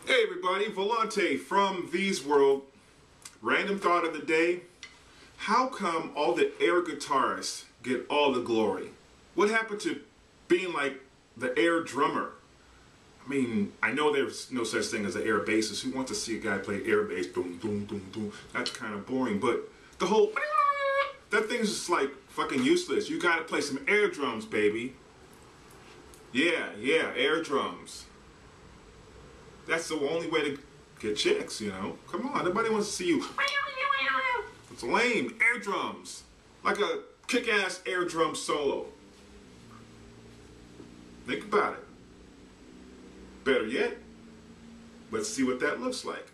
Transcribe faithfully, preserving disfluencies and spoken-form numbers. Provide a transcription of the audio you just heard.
Hey everybody, Volante from V's World. Random thought of the day. How come all the air guitarists get all the glory? What happened to being like the air drummer? I mean, I know there's no such thing as an air bassist. Who wants to see a guy play air bass? Boom, boom, boom, boom. That's kind of boring. But the whole, that thing's just like fucking useless. You gotta play some air drums, baby. Yeah, yeah, air drums. That's the only way to get chicks, you know. Come on, nobody wants to see you. It's lame. Air drums. Like a kick-ass air drum solo. Think about it. Better yet, let's see what that looks like.